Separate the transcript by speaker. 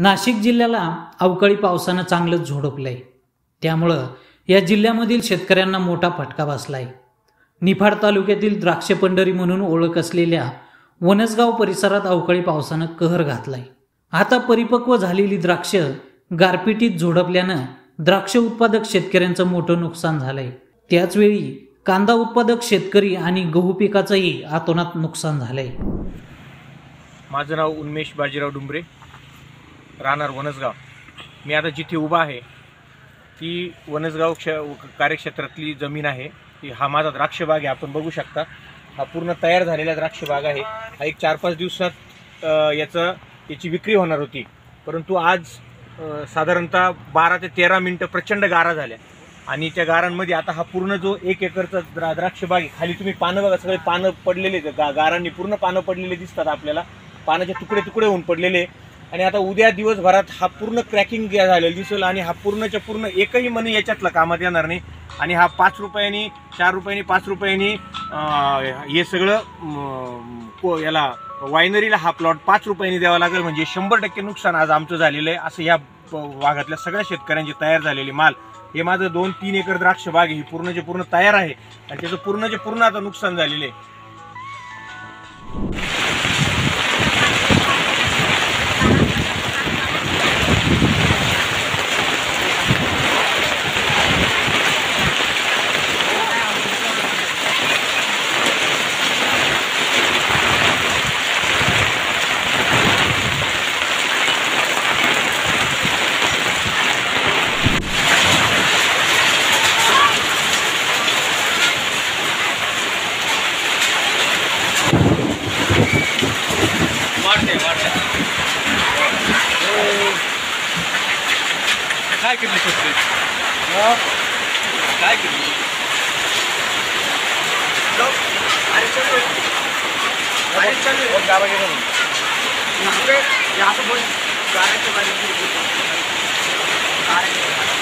Speaker 1: नाशिक जिल्ह्याला अवकाळी पावसानं चांगलंच झोडपलंय। त्यामुळं या जिल्ह्यामधील शेतकऱ्यांना मोठा फटका बसलाय। निफाड तालुक्यातील द्राक्ष पंढरी म्हणून ओळख असलेल्या वनसगाव परिसरात अवकाळी पावसानं कहर घातलाय। आता परिपक्व झालेली द्राक्ष गारपिटीत झोडपल्यानं द्राक्ष उत्पादक शेतकऱ्यांचं मोठं नुकसान झालंय। त्याचवेळी कांदा उत्पादक शेतकरी आणि गहू पिकाचंही अतोनात नुकसान झालंय।
Speaker 2: माझं नाव उन्मेष बाजीराव डुंबरे, राहणार वनसगाव। मी आता जिथे उभा आहे ती वनसगाव कार्यक्षेत्रातली जमीन आहे। हा माझा द्राक्ष बाग आहे, आपण बघू शकता। हा पूर्ण तयार झालेला द्राक्ष बाग आहे। हा एक 4-5 दिवसात याची विक्री होणार होती, परंतु आज साधारणतः 12 ते 13 मिनिटं प्रचंड गारा झाल्या आणि त्या गारांमध्ये आता हा पूर्ण जो 1 एकरचा द्राक्ष बाग आहे, खाली तुम्ही पानं बघा, सगळे पानं पडलेले, गारांनी पूर्ण पानं पडलेले दिसतात आपल्याला, पानाचे तुकडे तुकडे होऊन पडलेले। आणि आता उद्या दिवसभरात हा पूर्ण क्रॅकिंग झालेला दिसेल आणि हा पूर्णच्या पूर्ण एकही मनी याच्यातला कामात येणार नाही। आणि हा 5 रुपयांनी, 4 रुपयांनी, 5 रुपयांनी हे सगळं याला वायनरीला हा प्लॉट 5 रुपयांनी द्यावा लागेल। म्हणजे 100% नुकसान आज आमचं झालेलं आहे। असं या भागातल्या सगळ्या शेतकऱ्यांची तयार झालेली माल, हे माझं 2-3 एकर द्राक्ष बाग आहे, ही पूर्णचे पूर्ण तयार आहे आणि त्याचं पूर्णचे पूर्ण आता नुकसान झालेलं आहे। काय केलं काय केलं यहाँ पे बहुत